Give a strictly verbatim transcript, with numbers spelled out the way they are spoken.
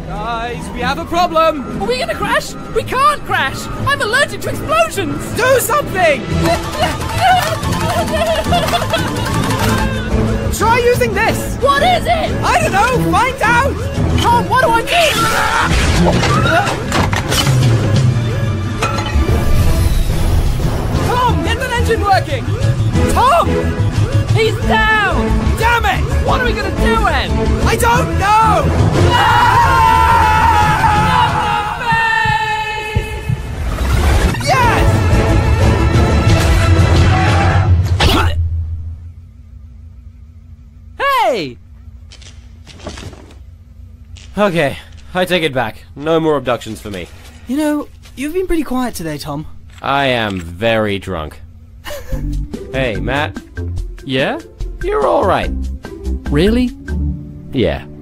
Guys, we have a problem! Are we gonna crash? We can't crash! I'm allergic to explosions! Do something! Try using this! What is it? I don't know! Find out! Tom, what do I do? Tom, get that engine working! Tom! He's down! Damn it! What are we gonna do then? I don't know! Yes! Hey! Okay, I take it back. No more abductions for me. You know, you've been pretty quiet today, Tom. I am very drunk. Hey, Matt. Yeah? You're alright. Really? Yeah.